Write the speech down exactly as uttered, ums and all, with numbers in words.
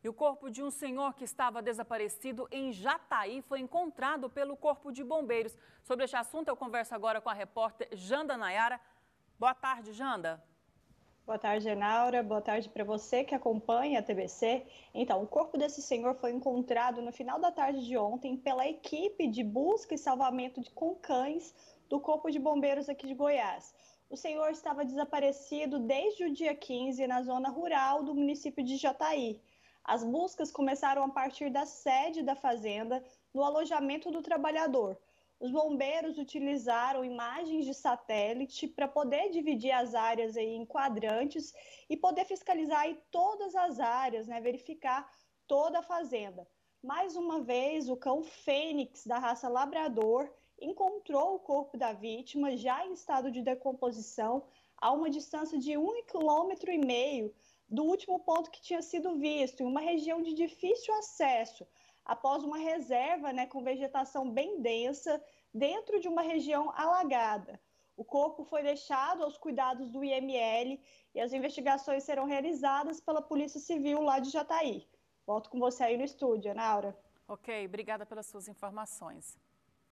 E o corpo de um senhor que estava desaparecido em Jataí foi encontrado pelo Corpo de Bombeiros. Sobre este assunto, eu converso agora com a repórter Janda Nayara. Boa tarde, Janda. Boa tarde, Enaura. Boa tarde para você que acompanha a T B C. Então, o corpo desse senhor foi encontrado no final da tarde de ontem pela equipe de busca e salvamento de, com cães do Corpo de Bombeiros aqui de Goiás. O senhor estava desaparecido desde o dia quinze na zona rural do município de Jataí. As buscas começaram a partir da sede da fazenda, no alojamento do trabalhador. Os bombeiros utilizaram imagens de satélite para poder dividir as áreas aí em quadrantes e poder fiscalizar aí todas as áreas, né, verificar toda a fazenda. Mais uma vez, o cão Fênix, da raça Labrador, encontrou o corpo da vítima já em estado de decomposição a uma distância de um quilômetro e meio do último ponto que tinha sido visto, em uma região de difícil acesso, após uma reserva, né, com vegetação bem densa, dentro de uma região alagada. O corpo foi deixado aos cuidados do I M L e as investigações serão realizadas pela Polícia Civil lá de Jataí. Volto com você aí no estúdio, Anaura. Ok, obrigada pelas suas informações.